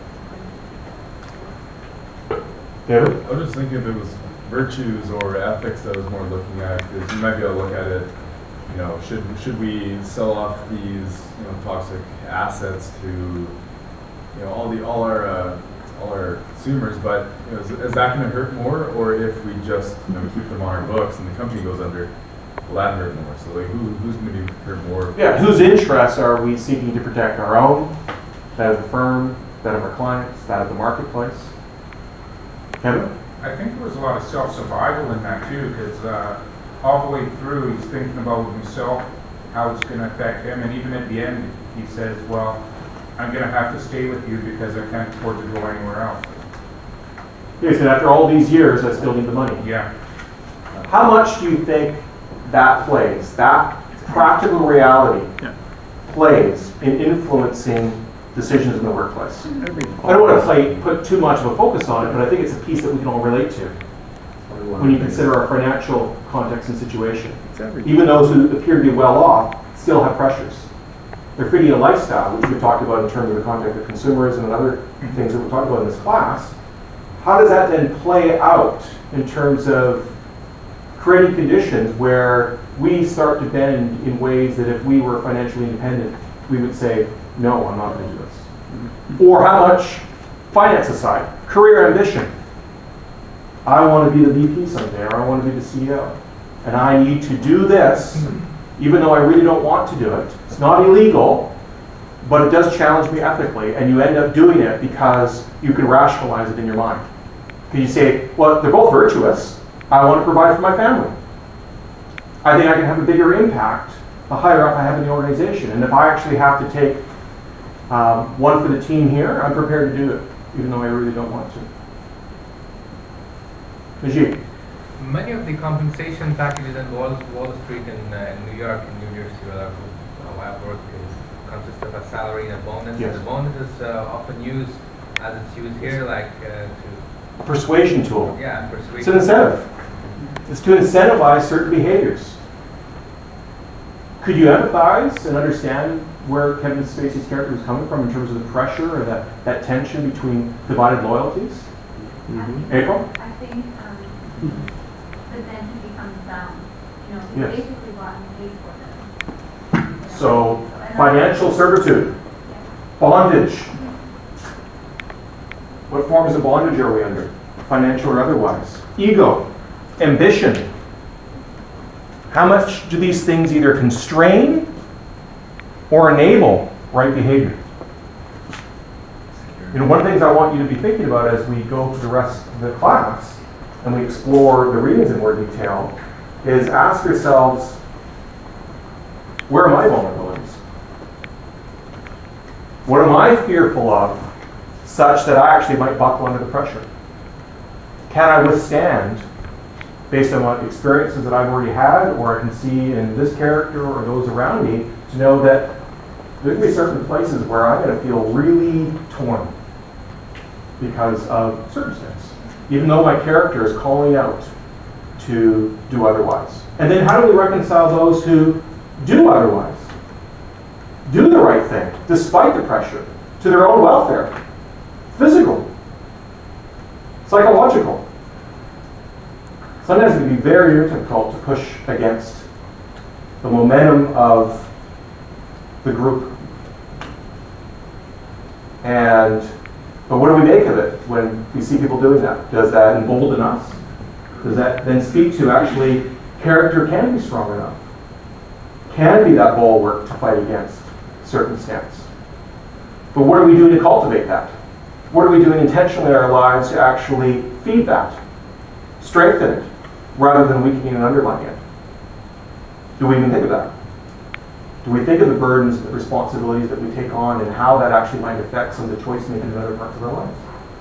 David? I was just thinking if it was virtues or ethics that I was more looking at, because you might be able to look at it, you know, should we sell off these, you know, toxic assets to, you know, all our consumers, but you know, is that going to hurt more, or if we just, you know, keep them on our books and the company goes under, will that hurt more? So like, who's going to be hurt more? Yeah, whose interests are we seeking to protect? Our own, that of the firm, that of our clients, that of the marketplace? Kevin? I think there was a lot of self-survival in that too, because all the way through he's thinking about himself, how it's going to affect him, and even at the end he says, well, I'm going to have to stay with you because I can't afford to go anywhere else. Yes, and after all these years, I still need the money. Yeah. How much do you think that plays, that practical reality plays in influencing decisions in the workplace? I don't want to put too much of a focus on it, but I think it's a piece that we can all relate to when you consider our financial context and situation. Even those who appear to be well off still have pressures. They're feeding a lifestyle, which we talked about in terms of the context of consumerism and other things that we talked about in this class. How does that then play out in terms of creating conditions where we start to bend in ways that if we were financially independent, we would say, no, I'm not going to do this. Or how much, finance aside, career ambition. I want to be the VP someday, or I want to be the CEO. And I need to do this, even though I really don't want to do it. It's not illegal, but it does challenge me ethically, and you end up doing it because you can rationalize it in your mind. Because you say, well, they're both virtuous. I want to provide for my family. I think I can have a bigger impact the higher up I have in the organization. And if I actually have to take one for the team here, I'm prepared to do it, even though I really don't want to. Najib. Many of the compensation packages in Wall Street in New York and New Jersey, where I've worked, consist of a salary and a bonus. Yes. And the bonus is often used as it's used here, like to Persuasion tool. Yeah, persuasion. It's an incentive. It's to incentivize certain behaviors. Could you empathize and understand where Kevin Spacey's character was coming from in terms of the pressure or that tension between divided loyalties? April? I think but then he becomes bound. You know, he Yes. basically bought and paid for them. You know? So, financial servitude, bondage. What forms of bondage are we under? Financial or otherwise? Ego, ambition. How much do these things either constrain or enable right behavior? You know, one of the things I want you to be thinking about as we go through the rest of the class and we explore the readings in more detail is ask yourselves, where are my vulnerabilities? What am I fearful of such that I actually might buckle under the pressure? Can I withstand, based on what experiences that I've already had or I can see in this character or those around me, to know that there can be certain places where I'm going to feel really torn because of circumstance, even though my character is calling out to do otherwise. And then how do we reconcile those who do otherwise? Do the right thing, despite the pressure, to their own welfare, physical, psychological. Sometimes it can be very difficult to push against the momentum of the group. But what do we make of it when we see people doing that? Does that embolden us? Does that then speak to actually character can be strong enough? Can be that bulwark to fight against circumstance? But what are we doing to cultivate that? What are we doing intentionally in our lives to actually feed that? Strengthen it, rather than weakening and undermining it? Do we even think of that? Do we think of the burdens and the responsibilities that we take on and how that actually might affect some of the choice making in other parts of our lives?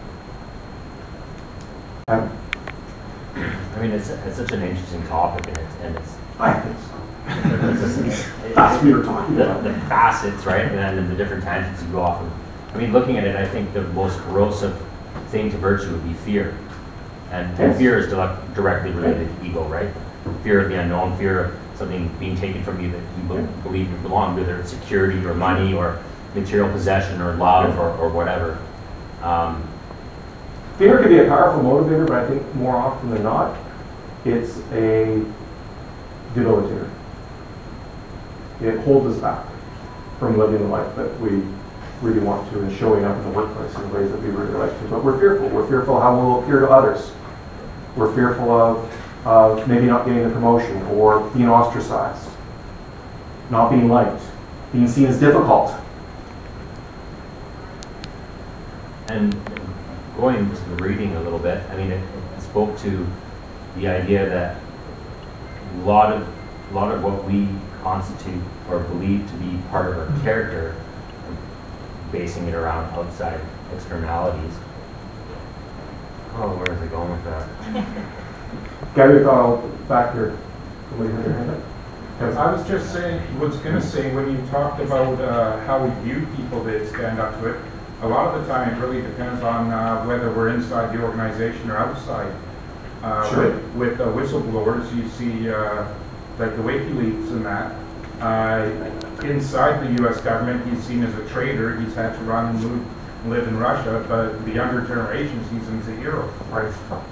I mean, it's such an interesting topic, and it's I think so. That's what we were talking about. The facets, right, and then the different tangents you go off of. I mean, looking at it, I think the most corrosive thing to virtue would be fear. And fear is directly related to ego, right? Fear of the unknown, fear of something being taken from you that you believe you belong, whether it's security or money or material possession or love or whatever. Fear can be a powerful motivator, but I think more often than not, it's a debilitator. It holds us back from living the life that we really want to and showing up in the workplace in ways that we really like to. But we're fearful. We're fearful of how we'll appear to others. We're fearful of maybe not getting the promotion or being ostracized, not being liked, being seen as difficult. And going to the reading a little bit, I mean, it spoke to the idea that a lot of what we constitute or believe to be part of our character, basing it around outside externalities. Oh, where is it going with that? Gary, thought back here. Somebody had their hand up? I was just saying, going to say, when you talked about how we view people that stand up to it, a lot of the time it really depends on whether we're inside the organization or outside. Sure. With whistleblowers, you see like the WikiLeaks and that. Inside the U.S. government, he's seen as a traitor. He's had to run and live in Russia, but the younger generation sees him as a hero. Right.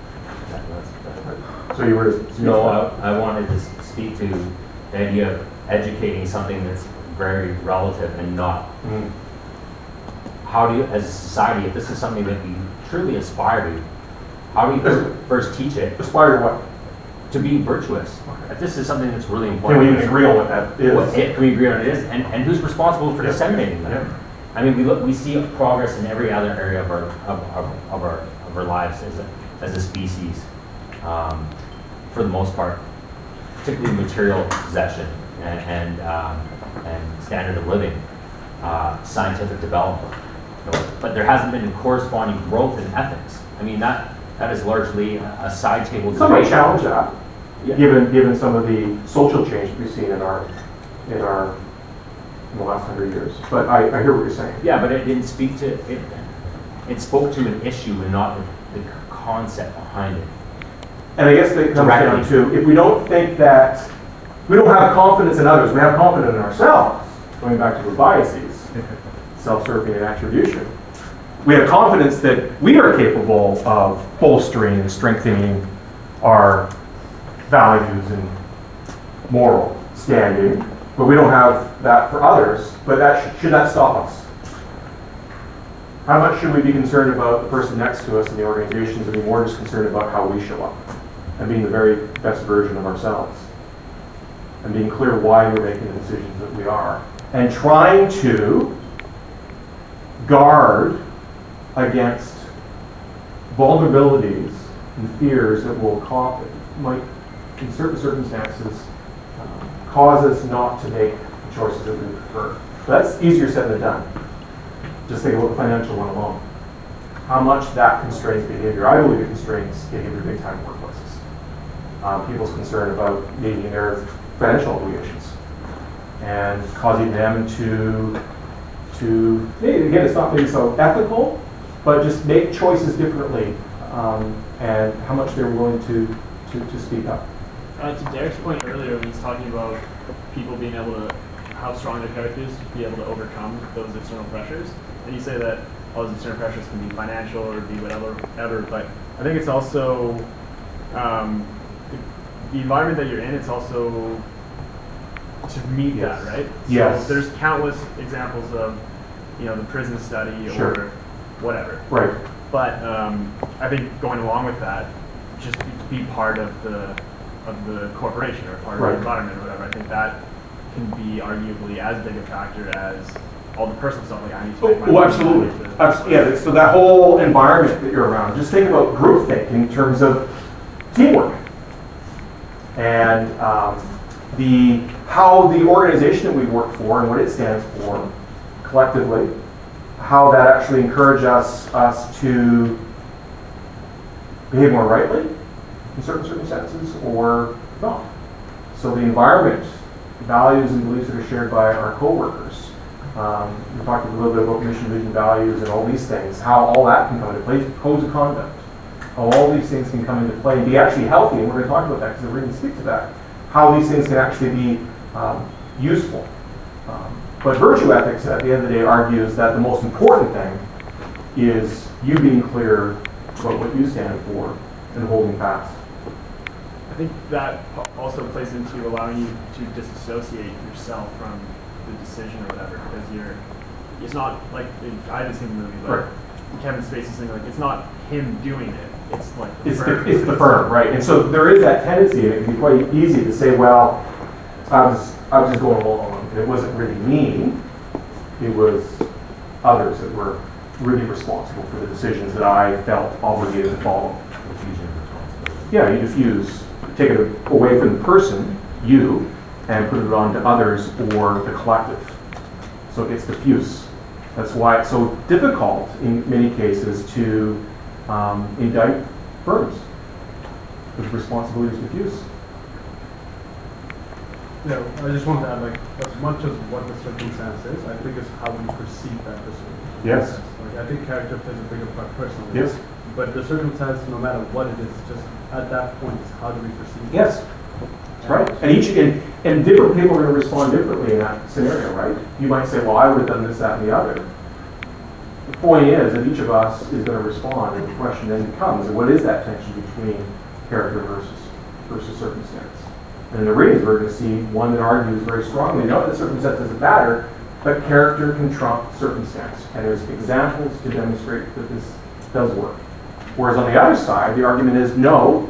So you were I wanted to speak to the idea of educating something that's very relative and not. How do you, as a society, if this is something that we truly aspire to, how do you first teach it? Aspire to what? To be virtuous. Okay. If this is something that's really important. Can we agree on what that is? Can we agree on what it is? And who's responsible for disseminating that? Yeah. I mean, we see progress in every other area of our lives as a species, for the most part, particularly material possession and standard of living, scientific development. But there hasn't been corresponding growth in ethics. I mean, that is largely a side table debate. Somebody challenge that, given some of the social change that we've seen in the last 100 years. But I hear what you're saying. Yeah, but it didn't speak to it. It spoke to an issue and not the concept behind it. And I guess that comes down to, if we don't think that, we don't have confidence in others, we have confidence in ourselves, going back to the biases, self-serving and attribution. We have confidence that we are capable of bolstering and strengthening our values and moral standing, but we don't have that for others. But should that stop us? How much should we be concerned about the person next to us in the organizations and be more just concerned about how we show up and being the very best version of ourselves? and being clear why we're making the decisions that we are, and trying to guard against vulnerabilities and fears that might, in certain circumstances, cause us not to make the choices that we prefer. That's easier said than done. Just think about the financial one alone. How much that constrains behavior. I believe it constrains behavior big time in workplaces. People's concern about meeting their financial obligations and causing them to again, it's not maybe so ethical, but just make choices differently, and how much they're willing to speak up. To Derek's point earlier, when he's talking about people being able to, how strong their character is to be able to overcome those external pressures, and you say that all those external pressures can be financial or be whatever, but I think it's also the environment that you're in. It's also to meet that, right? Yes. So there's countless examples of, the prison study or whatever. Right. But I think going along with that, just be part of the corporation or part of the environment or whatever. I think that can be arguably as big a factor as all the personal stuff. Like I need to make my absolutely. Yeah. So that whole environment that you're around. Just think about groupthink in terms of teamwork and how the organization that we work for and what it stands for collectively, how that actually encourages us to behave more rightly in certain circumstances or not. So the environment, values and beliefs that are shared by our coworkers. We talked a little bit about mission, vision, values, and all these things, how all that can come into play, codes of conduct, how all these things can come into play and be actually healthy, and we're going to talk about that because we're going to speak to that, how these things can actually be useful. But virtue ethics, at the end of the day, argues that the most important thing is you being clear about what you stand for and holding fast. I think that also plays into allowing you to disassociate yourself from the decision or whatever, because it's not like, I haven't seen the movie, but Kevin Spacey's saying, like, it's not him doing it, it's like the firm. It's the firm, right? And so there is that tendency, and it can be quite easy to say, well, I was just going along. It wasn't really me, it was others that were really responsible for the decisions that I felt obligated to follow. Yeah, you diffuse, take it away from the person, you, and put it on to others or the collective. So it gets diffuse. That's why it's so difficult in many cases to indict firms, because responsibility is diffuse. Yeah, I just want to add, like, as much as what the circumstance is, I think it's how we perceive that circumstance. Yes. Like, I think character plays a bigger part personally. Yes. But the circumstance, no matter what it is, just at that point, is how do we perceive it? Yes. That's right. And different people are going to respond differently in that scenario, right? You might say, well, I would have done this, that, and the other. The point is that each of us is going to respond, and the question then becomes, what is that tension between character versus circumstance? And in the readings, we're going to see one that argues very strongly, no, that circumstance doesn't matter, but character can trump circumstance. And there's examples to demonstrate that this does work. Whereas on the other side, the argument is, no,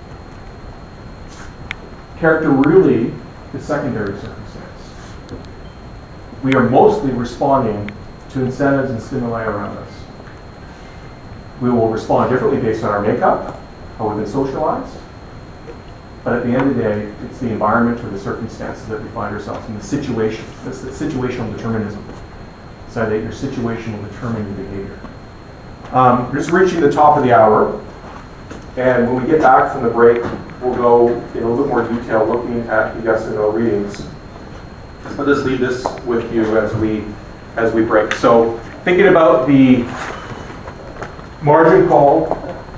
character really is secondary circumstance. We are mostly responding to incentives and stimuli around us. We will respond differently based on our makeup, how we've been socialized. But at the end of the day, it's the environment or the circumstances that we find ourselves in, the situation. That's the situational determinism. So that your situation will determine your behavior. We're just reaching the top of the hour. And when we get back from the break, we'll go in a little more detail looking at the yes and no readings. I'll just leave this with you as we break. So thinking about the margin call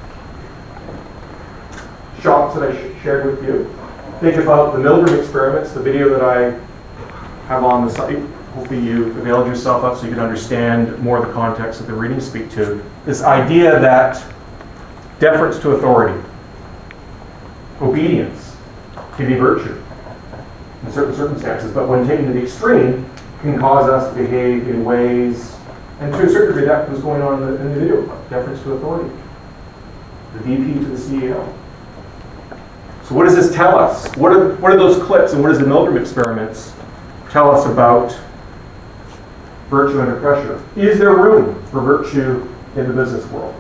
shots that I shared with you. Think about the Milgram experiments, the video that I have on the site. Hopefully you availed yourself up so you can understand more of the context that the readings speak to. This idea that deference to authority, obedience can be virtue in certain circumstances, but when taken to the extreme, can cause us to behave in ways, and to a certain degree that was going on in the video, deference to authority, the VP to the CEO. So what does this tell us? What are those clips and what does the Milgram experiments tell us about virtue under pressure? Is there room for virtue in the business world?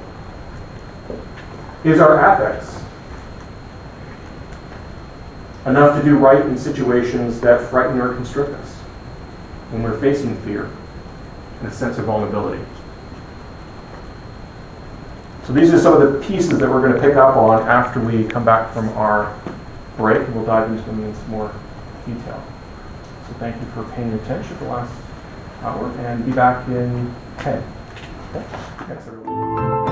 Is our ethics enough to do right in situations that frighten or constrict us when we're facing fear and a sense of vulnerability? So these are some of the pieces that we're going to pick up on after we come back from our break, and we'll dive into them in some more detail. So thank you for paying attention for the last hour, and be back in 10. Okay. Thanks, everyone.